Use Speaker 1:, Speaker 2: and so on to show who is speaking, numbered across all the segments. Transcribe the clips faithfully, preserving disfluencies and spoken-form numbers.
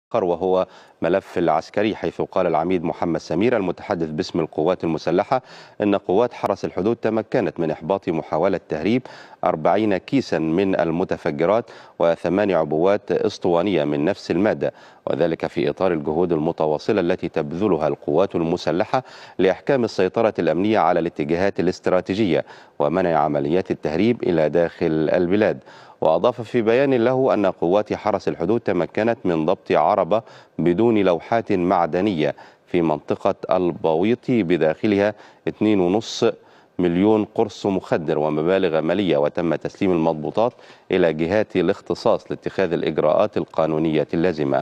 Speaker 1: وهو ملف العسكري، حيث قال العميد محمد سمير المتحدث باسم القوات المسلحة إن قوات حرس الحدود تمكنت من إحباط محاولة تهريب أربعين كيسا من المتفجرات وثمان عبوات اسطوانية من نفس المادة، وذلك في إطار الجهود المتواصلة التي تبذلها القوات المسلحة لإحكام السيطرة الأمنية على الاتجاهات الاستراتيجية ومنع عمليات التهريب إلى داخل البلاد. وأضاف في بيان له أن قوات حرس الحدود تمكنت من ضبط عربة بدون لوحات معدنية في منطقة البويطي بداخلها اثنين فاصلة خمسة مليون قرص مخدر ومبالغ مالية، وتم تسليم المضبوطات إلى جهات الاختصاص لاتخاذ الإجراءات القانونية اللازمة.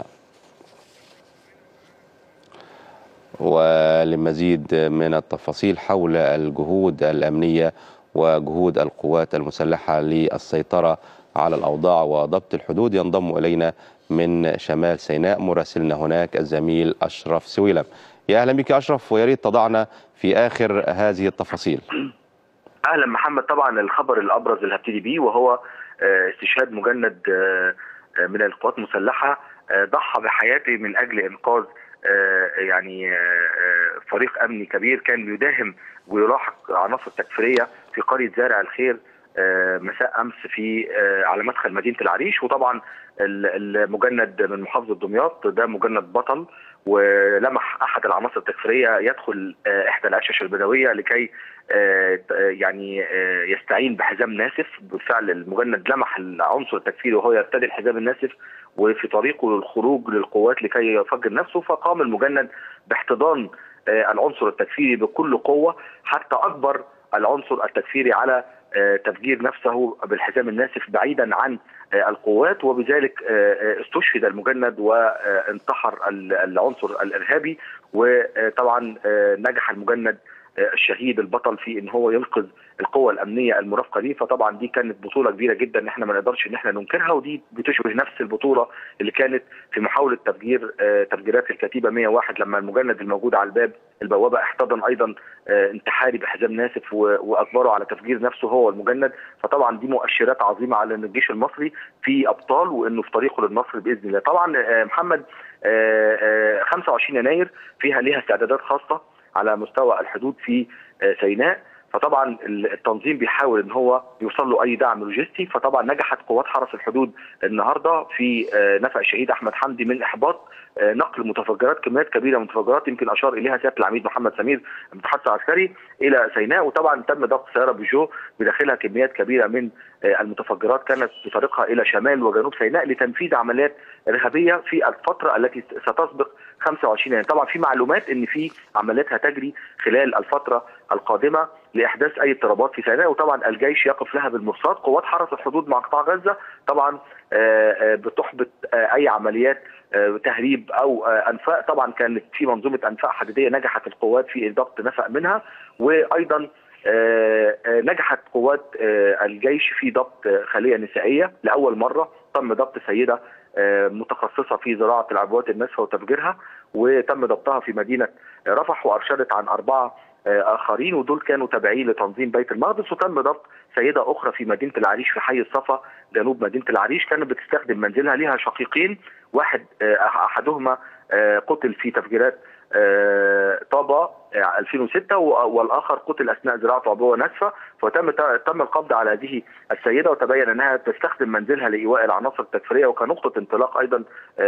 Speaker 1: ولمزيد من التفاصيل حول الجهود الأمنية وجهود القوات المسلحة للسيطرة على الأوضاع وضبط الحدود ينضم إلينا من شمال سيناء مراسلنا هناك الزميل أشرف سويلم. يا أهلا بك أشرف، ويا ريت تضعنا في آخر هذه التفاصيل.
Speaker 2: أهلا محمد. طبعا الخبر الأبرز اللي هبتدي بيه وهو استشهاد مجند من القوات المسلحة ضحى بحياته من أجل إنقاذ يعني فريق أمني كبير كان بيداهم ويلاحق عناصر تكفيرية في قرية زارع الخير مساء أمس في على مدخل مدينة العريش. وطبعا المجند من محافظة دمياط ده مجند بطل، ولمح أحد العناصر التكفيرية يدخل إحدى العشش البدوية لكي يعني يستعين بحزام ناسف. بالفعل المجند لمح العنصر التكفيري وهو يرتدي الحزام الناسف وفي طريقه للخروج للقوات لكي يفجر نفسه، فقام المجند باحتضان العنصر التكفيري بكل قوة حتى أجبر العنصر التكفيري على تفجير نفسه بالحزام الناسف بعيدا عن القوات، وبذلك استشهد المجند وانتحر العنصر الإرهابي. وطبعا نجح المجند الشهيد البطل في ان هو ينقذ القوى الامنيه المرافقه ليه. فطبعا دي كانت بطوله كبيره جدا احنا ما نقدرش ان احنا ننكرها، ودي بتشبه نفس البطوله اللي كانت في محاوله تفجير تفجيرات الكتيبه مئة وواحد لما المجند الموجود على الباب البوابه احتضن ايضا انتحاري بحزام ناسف واجبره على تفجير نفسه هو المجند. فطبعا دي مؤشرات عظيمه على ان الجيش المصري في ابطال وانه في طريقه للنصر باذن الله. طبعا محمد خمسة وعشرين يناير فيها ليها استعدادات خاصه على مستوى الحدود في سيناء، فطبعا التنظيم بيحاول ان هو يوصل له اي دعم لوجستي. فطبعا نجحت قوات حرس الحدود النهارده في نفق الشهيد احمد حمدي من احباط نقل متفجرات، كميات كبيره من المتفجرات يمكن اشار اليها سياده العميد محمد سمير المتحدث العسكري الى سيناء. وطبعا تم ضبط سياره بيجو بداخلها كميات كبيره من المتفجرات كانت بطريقها الى شمال وجنوب سيناء لتنفيذ عمليات ارهابيه في الفتره التي ستسبق خمسة وعشرين يناير. طبعا في معلومات ان في عمليات هتجري خلال الفتره القادمه لاحداث اي اضطرابات في سيناء، وطبعا الجيش يقف لها بالمرصاد. قوات حرس الحدود مع قطاع غزه طبعا بتحبط اي عمليات تهريب او انفاق. طبعا كانت في منظومه انفاق حديديه نجحت القوات في ضبط نفق منها، وايضا نجحت قوات الجيش في ضبط خليه نسائيه لاول مره. تم ضبط سيده متخصصه في زراعه العبوات الناسفه وتفجيرها، وتم ضبطها في مدينه رفح، وارشدت عن اربعه اخرين ودول كانوا تابعين لتنظيم بيت المقدس. وتم ضبط سيده اخرى في مدينه العريش في حي الصفا جنوب مدينه العريش، كانت بتستخدم منزلها لها شقيقين، واحد احدهما قتل في تفجيرات طابا ألفين وستة والاخر قتل اثناء زراعه عبوه ناسفه. فتم تم القبض على هذه السيده، وتبين انها تستخدم منزلها لايواء العناصر التكفيريه، وكنقطه انطلاق ايضا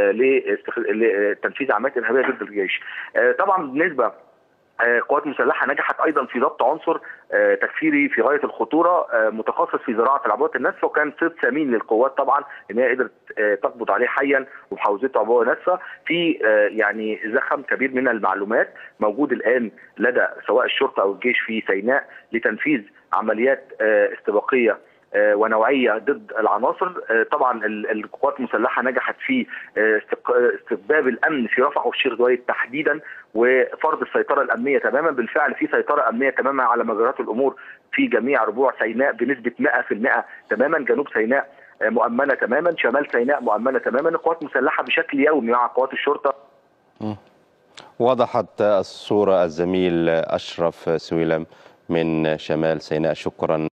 Speaker 2: لتنفيذ عمليات ارهابيه ضد الجيش. طبعا بالنسبه قوات مسلحه نجحت ايضا في ضبط عنصر تكفيري في غايه الخطوره متخصص في زراعه العبوات الناسفه، وكان صيد ثمين للقوات طبعا ان هي قدرت تقبض عليه حيا وبحوزته عبوه ناسفه. في يعني زخم كبير من المعلومات موجود الان لدى سواء الشرطه او الجيش في سيناء لتنفيذ عمليات استباقيه ونوعيه ضد العناصر. طبعا القوات المسلحه نجحت في استتباب الامن في رفح والشيخ زويد تحديدا وفرض السيطره الامنيه تماما. بالفعل في سيطره امنيه تماما على مجريات الامور في جميع ربوع سيناء بنسبه مئة في المئة تماما. جنوب سيناء مؤمنه تماما، شمال سيناء مؤمنه تماما. القوات المسلحه بشكل يومي مع قوات الشرطه.
Speaker 1: وضحت الصوره الزميل اشرف سويلم من شمال سيناء، شكرا.